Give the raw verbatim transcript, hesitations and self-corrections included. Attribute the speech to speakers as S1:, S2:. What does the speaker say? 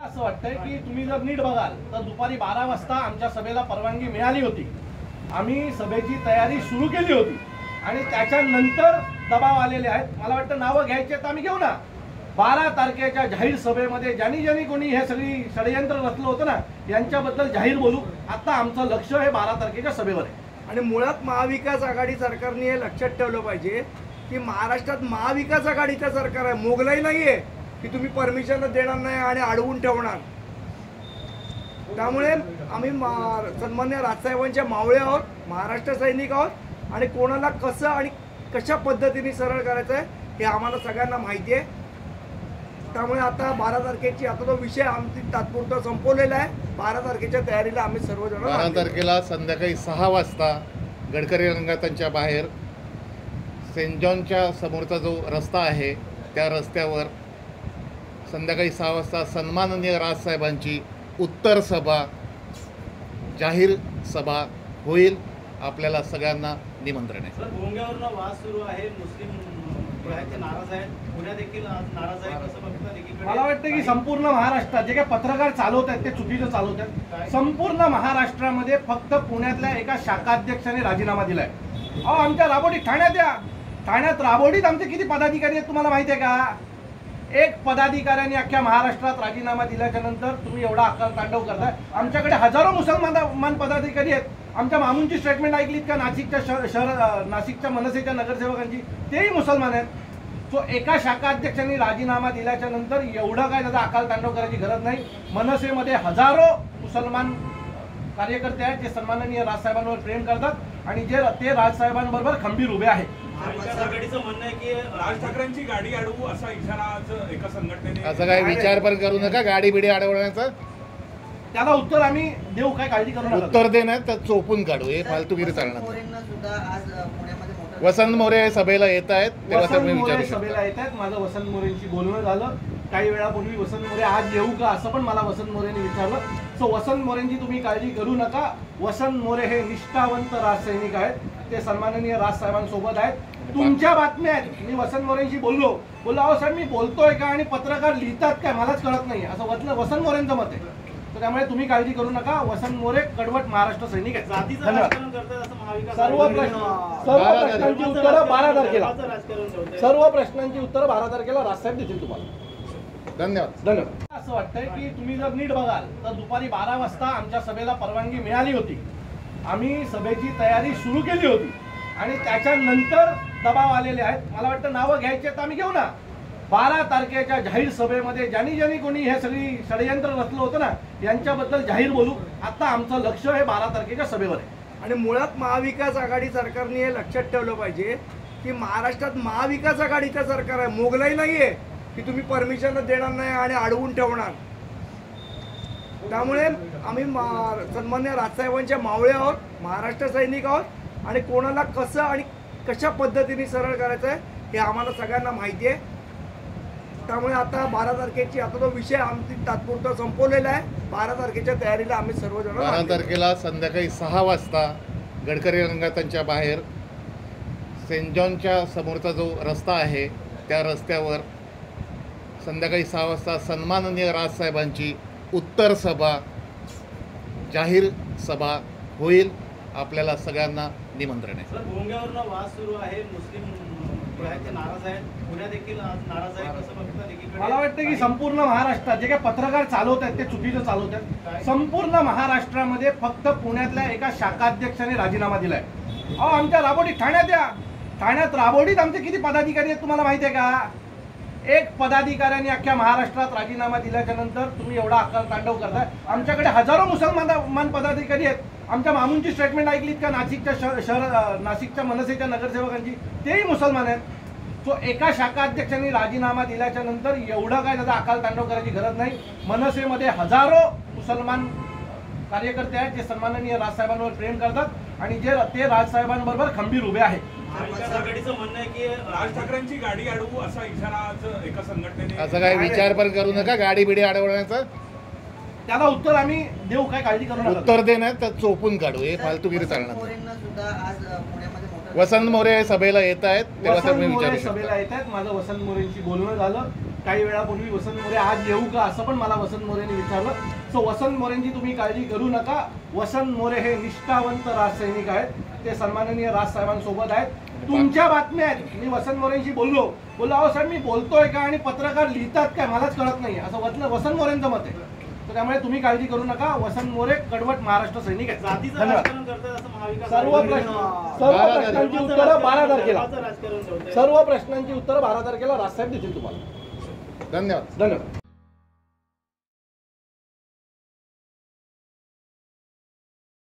S1: असं वाटतंय की तुम्ही जर नीट बघाल तर दुपारी बारा वाजता आमच्या सभेला परवानगी मिळाली होती। आम्ही सभेची तयारी सुरू केली होती आणि त्याच्यानंतर दबाव आलेले आहेत। मला वाटतं नावं घ्यायची तर आम्ही घेऊ ना। बारा तारखेच्या जाहीर सभेमध्ये ज्यांनी ज्यांनी कोणी हे सगळी षडयंत्र रचलं होतं ना यांच्याबद्दल जाहीर बोलू। आता आमचं लक्ष हे बारा तारखेच्या सभेवर आहे
S2: आणि मुळात महाविकास आघाडी सरकारने हे लक्षात ठेवलं पाहिजे की महाराष्ट्रात महाविकास आघाडीचं सरकार आहे, मोगलाई नाहीये की तुम्ही परमिशन देणार नाही आणि अडवून ठेवणार। त्यामुळे आम्ही सन्मान्य राजसाहेबांच्या मावळे आहोत, महाराष्ट्र सैनिक आहोत आणि कोणाला कसं आणि कशा पद्धतीने सरळ करायचं आहे हे आम्हाला सगळ्यांना माहिती आहे। त्यामुळे आता बारा तारखेची आता तो विषय आमची तात्पुरता संपवलेला आहे। बारा तारखेच्या तयारीला आम्ही सर्वजण
S3: बारा तारखेला संध्याकाळी सहा वाजता गडकरी रंगातांच्या बाहेर सेंट जॉनच्या समोरचा जो रस्ता आहे त्या रस्त्यावर संध्याकाळी सहा वाजता सन्माननीय राजसाहेबांची उत्तर सभा जाहीर सभा होईल। आपल्याला सगळ्यांना निमंत्रण आहे।
S4: सर, भोंग्यावरून वाद सुरू आहे, मुस्लिम नाराज आहेत, पुण्यात देखील नाराज आहे, कसं बघता? एकीकडे
S1: मला वाटतं की संपूर्ण महाराष्ट्रात जे काही पत्रकार चालवत आहेत ते चुकीचं चालवत आहेत। संपूर्ण महाराष्ट्रामध्ये फक्त पुण्यातल्या एका शाखाध्यक्षाने राजीनामा दिलाय। अहो, आमच्या राबोडीत ठाण्यात या ठाण्यात राबोडीत आमचे किती पदाधिकारी आहेत तुम्हाला माहिती आहे का? एक पदाधिकाऱ्यांनी अख्ख्या महाराष्ट्रात राजीनामा दिल्याच्या नंतर तुम्ही एवढा अकाल तांडव करताय। आमच्याकडे हजारो मुसलमान पदाधिकारी आहेत। आमच्या मामूंची स्टेटमेंट ऐकलीत का? नाशिकच्या शहर नाशिकच्या मनसेच्या नगरसेवकांची, तेही मुसलमान आहेत। सो एका शाखा अध्यक्षांनी राजीनामा दिल्याच्या नंतर एवढं काय त्याचा अकाल तांडव करायची गरज नाही। मनसेमध्ये हजारो मुसलमान कार्यकर्ते आहेत जे सन्माननीय राजसाहेबांवर प्रेम करतात आणि जे ते राजसाहेबांबरोबर खंबीर उभे आहेत।
S4: आघाडीचं म्हणणं आहे की
S5: राज ठाकरेंची गाडी अडवू असा इशारा आज एका संघटनेने
S3: असं काही विचार पण करू नका गाडी बिडी अडवण्याचा।
S1: त्याला उत्तर आम्ही देऊ, काय काळजी करू नका।
S3: उत्तर देणार तर चोपून काढू, हे फालतूगिरी चालणार नाही। वसंत मोरे सभेला येत आहेत तेव्हा
S1: वसंत
S3: तुम्ही
S1: मोरे
S3: विचारू
S1: सभेला
S3: शकता।
S1: येत आहेत। माझं वसंत मोरेंशी बोलणं झालं काही वेळापूर्वी। वसंत मोरे आज येऊ का असं पण मला वसंत मोरेंनी विचारलं। सो वसंत मोरेंची तुम्ही काळजी करू नका। वसंत मोरे हे निष्ठावंत राजसैनिक आहेत, ते सन्माननीय राजसाहेबांसोबत आहेत। तुमच्या बातम्या आहेत, मी वसंत मोरेंशी बोललो बोललो अहो साहेब मी बोलतोय का आणि पत्रकार लिहितात काय मलाच कळत नाही, असं वतलं वसंत मोरेंचं मत आहे। तर त्यामुळे तुम्ही काळजी करू नका। वसंत मोरे कडवट महाराष्ट्र सैनिक आहेत।
S4: जातीचं
S1: धन्यवाद।
S4: राजकारण करतात असं महाविकास
S1: सर्व
S4: आघाडी
S1: प्रश्न
S4: म्हणतं.
S1: सर्व प्रश्नांची उत्तरं बारा तारखेला
S4: धर्माचं राजकारण ठेवतंय.
S1: सर्व प्रश्नांची उत्तरं बारा तारखेला राजसाहेब देतील तुम्हाला।
S3: धन्यवाद।
S1: धन्यवाद। असं वाटतंय की तुम्ही जर नीट बघाल तर दुपारी बारा वाजता आमच्या सभेला परवानगी मिळाली होती। आम्ही सभेची तयारी सुरू केली होती आणि त्याच्यानंतर दबाव आलेले आहेत। मला वाटतं नावं घ्यायची तर आम्ही घेऊ ना। बारा तारखेच्या जाहीर सभेमध्ये ज्यांनी ज्यांनी कोणी हे सगळी षडयंत्र रचलं होतं ना यांच्याबद्दल जाहीर बोलू। आता आमचं लक्ष हे बारा तारखेच्या सभेवर आहे
S2: आणि मुळात महाविकास आघाडी सरकारने हे लक्षात ठेवलं पाहिजे की महाराष्ट्रात महाविकास आघाडीचं सरकार आहे, मोगलाई नाहीये की तुम्ही परमिशन देणार नाही आणि अडवून ठेवणार। त्यामुळे आम्ही सन्मान्य राजसाहेबांच्या मावळे आहोत, महाराष्ट्र सैनिक आहोत आणि कोणाला कसं आणि कशा पद्धतीने सरळ करायचं आहे हे आम्हाला सगळ्यांना माहिती आहे। त्यामुळे आता बारा तारखेची आता तो विषय आमची तात्पुरता संपवलेला आहे। बारा तारखेच्या तयारीला आम्ही सर्वजण
S3: बारा तारखेला संध्याकाळी सहा वाजता गडकरी रंगातांच्या बाहेर सेंट जॉनच्या समोरचा जो रस्ता आहे त्या रस्त्यावर संध्याकाळी सहा वाजता सन्माननीय राजसाहेबांची उत्तर सभा जाहीर सभा होईल। आपल्याला सगळ्यांना निमंत्रण आहे।
S4: सर, भोंग्यावरून वाद सुरू आहे, मुस्लिम नाराज आहेत, पुण्यात देखील नाराज आहे, कसं बघता? एकीकडे
S1: मला वाटतं की संपूर्ण महाराष्ट्रात जे काही पत्रकार चालवत आहेत ते चुकीचं चालवत आहेत। संपूर्ण महाराष्ट्रामध्ये फक्त पुण्यातल्या एका शाखाध्यक्षाने राजीनामा दिलाय। अहो, आमच्या राबोडीत ठाण्यात या ठाण्यात राबोडीत आमचे किती पदाधिकारी आहेत तुम्हाला माहिती आहे का? एक पदाधिकाऱ्यांनी अख्ख्या महाराष्ट्रात राजीनामा दिल्याच्या नंतर तुम्ही एवढा अकाल तांडव करताय। आमच्याकडे हजारो मुसलमान पदाधिकारी आहेत। आमच्या मामूंची स्टेटमेंट ऐकलीत का? नाशिकच्या शहर नाशिकच्या मनसेच्या नगरसेवकांची, तेही मुसलमान आहेत। सो एका शाखा अध्यक्षांनी राजीनामा दिल्याच्या नंतर एवढं काय त्याचा अकाल तांडव करायची गरज नाही। मनसेमध्ये हजारो मुसलमान कार्यकर्ते आहेत जे सन्माननीय राजसाहेबांवर प्रेम करतात आणि जे ते राजसाहेबांबरोबर खंबीर उभे आहेत।
S4: महाविकास आघाडीचं म्हणणं आहे की
S5: राज ठाकरेंची गाडी अडवू असा इशारा आज एका संघटनेने
S3: असं काही विचार पण करू नका गाडी बिडी अडवण्याचा।
S1: त्याला उत्तर आम्ही देऊ, काय काळजी करू नका।
S3: उत्तर देणार तर चोपून काढू, हे फालतूगिरी चालणार नाही।
S6: मोरेंना सुद्धा आज पुण्यामध्ये मोठं
S3: वसंत मोरे सभेला येत आहेत तेव्हा
S1: वसंत
S3: तुम्ही
S1: मोरे
S3: विचारू
S1: सभेला
S3: शकता.
S1: येत आहेत. माझं वसंत मोरेंशी बोलणं झालं काही वेळापूर्वी. वसंत मोरे आज येऊ का असं पण मला वसंत मोरेंनी विचारलं. सो वसंत मोरेंची तुम्ही काळजी करू नका. वसंत मोरे हे निष्ठावंत राजसैनिक आहेत. ते सन्माननीय राजसाहेबांसोबत आहेत. तुमच्या बातम्या आहेत. मी वसंत मोरेंशी बोललो बोललो अहो साहेब मी बोलतोय का आणि पत्रकार लिहितात काय मलाच कळत नाही असं वतलं वसंत मोरेंचं मत आहे. तर त्यामुळे तुम्ही काळजी करू नका. वसंत मोरे कडवट महाराष्ट्र सैनिक आहेत.
S4: जातीचं
S1: धन्यवाद.
S4: राजकारण करतात असं महाविकास
S1: सर्व
S4: आघाडीने-
S1: प्रश्न सर्व प्रश्नांची उत्तरं बारा तारखेला
S4: धर्माचं राजकारण ठेवतंय.
S1: सर्व प्रश्नांची उत्तरं बारा तारखेला राजसाहेब देतील तुम्हाला.
S3: धन्यवाद.
S1: धन्यवाद.